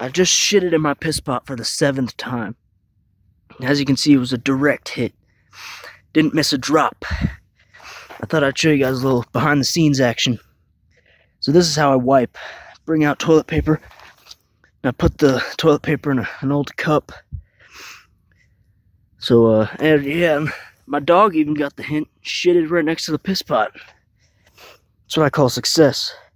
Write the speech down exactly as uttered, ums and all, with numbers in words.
I just shitted in my piss pot for the seventh time. As you can see, it was a direct hit. Didn't miss a drop. I thought I'd show you guys a little behind the scenes action. So this is how I wipe. Bring out toilet paper. And I put the toilet paper in a, an old cup. So, uh, and yeah, my dog even got the hint. Shitted right next to the piss pot. That's what I call success.